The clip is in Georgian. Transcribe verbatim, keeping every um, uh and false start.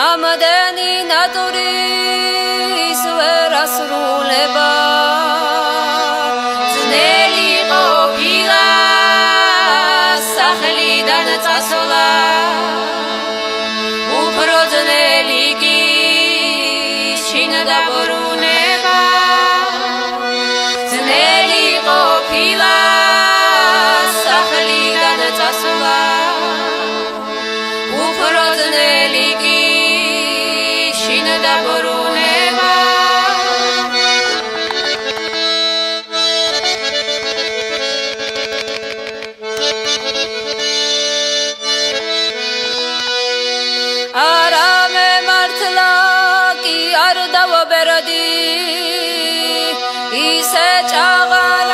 ამდენი ნატურის ვერ ასრულება ძნელი ყოფილა სახლიდან წასვლა უფრო ძნელი კი შინ დაბრუნება ძნელი ყოფილა სახლიდან წასვლა უფრო ძნელი კი შინ დაბრუნება არამე მართლა კი არ დავაბერდი ისე ჭაღარ